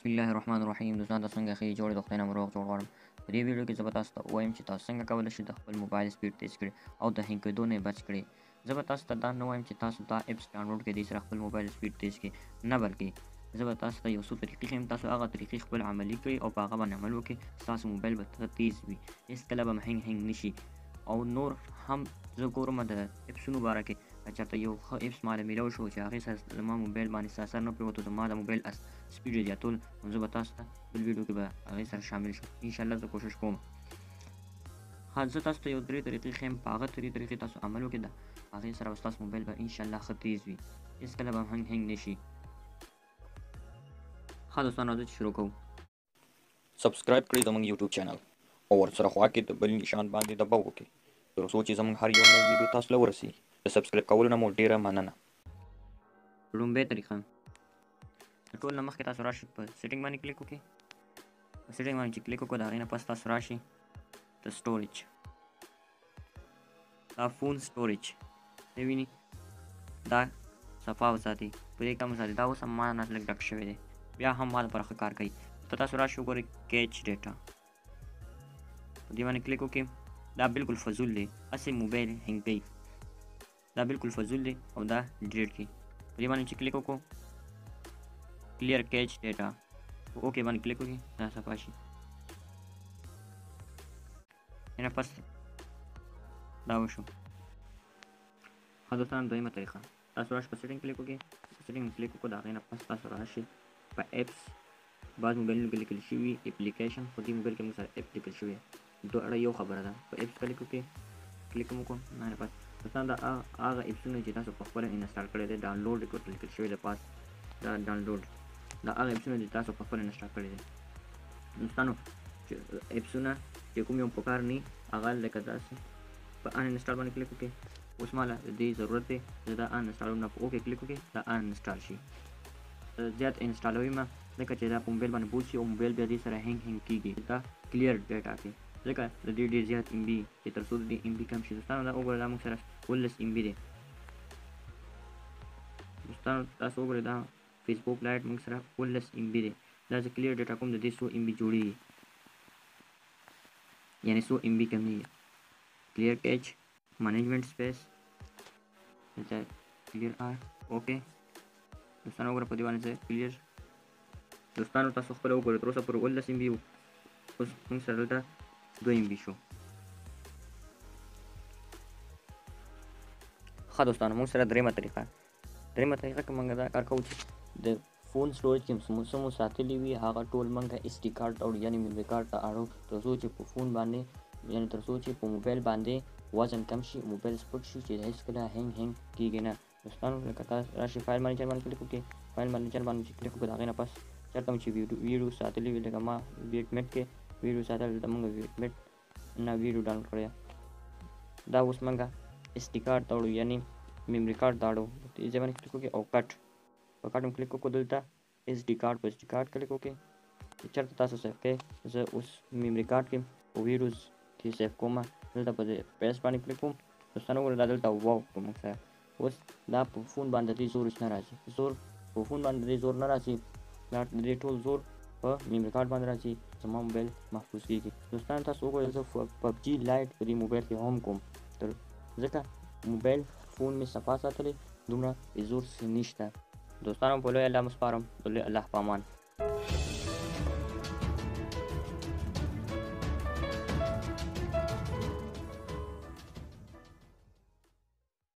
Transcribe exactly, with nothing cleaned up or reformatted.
بسم الله الرحمن الرحیم. دوستان تاسو څنګه ښه جوړ د خدای نه روغ جوړ غواړم. په دې ویډیو کې زه به تاسو ته ووایم چې تاسو څنګه کولی شئ د خپل موبایل سپیډ تیز کړئ او د هینګ کېدو نه یې بچ کړئ. زه به تاسو ته دا نه وایم چې تاسو دا اپس ډاونلوډ کړئ دې سره خپل موبایل سپیډ تیز کړئ، نه بلکې زه به تاسو ته یو څو طریقې ښیم. تاسو هغه طریقې خپل عملي کړئ او په هغه باندې عمل وکړئ، ستاسو موبایل به تیز وي، هېڅکله به هینګ هینګ نه شي. او نور هم زه ګورم د اپسونو باره کې که چېرته یو ښه اپس ماله میلاو شو چې هغې سره زما موبایل باندې څه اثر نه پرېوتو، زما د موبایل سپیډ یې زیاتول، نو زه به تاسو ته بل ویډیو کې به هغې سره شامل شم. انشاءالله زه کوشش کوم. ها زه تاسو ته یو درې طریقې ښیم، په هغه درې طریقې تاسو عمل وکړئ، د هغې سره به ستاسو موبایل به انشاءالله ښه تیز وي، هېڅکله به هنګ هنګ نه شي. ښه دوستانو راځئ چې شروع کوو. سبسکرایب کړئ زموږ یوټیوب چینل او ورسره خوا کې د بل نشان باندې دباو وکړئ تر څو چې زموږ هر یو نوی ویډیو تاسو ته ورسیږي. د سبسکرایب کولو نه مو ډېره مننه. لومړۍ طریقه، د ټول نه مخکې تاسو راشئ په سیټینګ باندې کلیک وکړئ. په سیټینګ باندې چې کلیک وکړو د هغې نه پس تاسو راشئ د سټوریج، دا فون سټوریج دی ویني، دا صفا وساتئ، په دې کم وساتئ. دا اوس هم ما نه لږ ډک شوی دی، بیا هم ما لپاره ښه کار کوي. ته تاسو راشئ وګورئ کیچ ډیټا، په دې باندې کلیک وکړئ. دا بالکل فضول دی، هسې موبایل هینګ کوي، دا بالکل فضول دی او دا ډیلیټ کړئ. په دې باندې چې کلیک وکړو کلیر کیچ ډیټا، اوکې باندې کلیک وکړئ، دا صفا شي. نه پس دا وشو. ښه دوستان دویمه طریقه، تاسو راشئ په سیټینګ کلیک وکړئ. په سیټینګ کلیک وکړو د هغې نه پس تاسو راشئ په اپس. بعض موبایلونو کې لیکل شوي اپلیکیشن، خو دې موبایل کې موږ سره اپ لیکل شوی، دواړه یو خبره ده. په اپس کلیک وکړئ، کلیک مو وکړو، نه پس دوستان دا هغه اپسونه چې تاسو په خپله انسټال کړی دی، ډاونلوډ یې ورته لیکل شوی دی پاس، دا ډاونلوډ، دا هغه اپسونه چې تاسو په خپله انسټال کړی دی. دوستانو چې اپسونه چې کوم یو په کار نه وي، هغه لکه داسې په ان انسټال باندې کلیک وکړئ. اوس ماله د دې ضرورت دی، زه دا ان انسټالوم نه، په اوکې کلیک وکړئ، دا ان انسټال شي. زیات انسټالوي ما ځکه چې دا په موبایل باندې بوځي او موبایل بیا دې سره هینګ هینګ کېږي. دا کلیر ډیټا کې ځکه د دې ډېر زیات ام بي چې تر څو د دې ام بي کم شي. دوستانو دا وګورئ، دا موږ سره اوولس ام بي دی. دوستانو تاسو وګورئ، دا فیسبوک لایټ موږ سره اوولس ام بي دی. دا چې کلیر ډیټا کوم د دې څو ام بي جوړېږي، یعنې څو ام بي کمیږي. کلیر کیچ مینجمنټ سپیس کلیر آر، اوکې دوستانو وګورئ په دې باندې ځای کلیر. دوستانو تاسو خپله وګورئ تر اوسه پورې اوولس ام بي و، اوس موږ سره دلته دوه ام بي شو. ښه دوستانو موږ سره درېیمه طریقه، درېیمه طریقه کې موږ دا کار کوو چې د فون سټوریج کې څه مو ساتلي وي هغه ټول موږ اس ډي کارډ اړو، یعنې میموري کارډ ته اړو، تر څو چې په فون باندې یعنې تر څو چې په موبایل باندې وزن کم شي، موبایل سپک شي، چې هېڅکله هینګ هینګ کېږي نه. دوستانو لکه تاسو راشئ فایل منیجر باندې کلیک وکړئ. فایل منیجر باندې چې کلیک وکړو د هغې نه پس چېرته مو چې ویډیو ساتلي وي، لکه ما ویډ میټ کې ویډیو ساتلی، دلته موږ ویډ میټ نه ویډیو ډاونلوډ کړی، دا اوس موږ اس ډي کارډ ته اړو، یعنې میموري کارډ ته اړو. دې ځای باندې کلیک وکړئ او کټ، په کټ مو کلیک وکړو، دلته اس ډي کارډ په اس ډي کارډ کلیک وکړئ. چېرته تاسو سیف کوئ، زه اوس میموري کارډ کې په ویډیوز کې سیف کوم، دلته په پیسټ باندې کلیک کوم. دوستانو وګورئ دا دلته واو کوم موږ سره. اوس دا په فون باندې دې زور نه راځي، زور په فون باندې دې زور نه راځي، دا دې ټول زور په میموري کارډ باندې راځي، زما موبایل محفوظ کېږي. دوستانو تاسو وګورئ زه پبجي لایټ په دې موبایل کې هم کوم، تر ځکه موبایل فون مې صفا ساتلی، دومره بې زور څه نشته. دوستانو په لوی الله مو سپارم، په لوی الله په امان.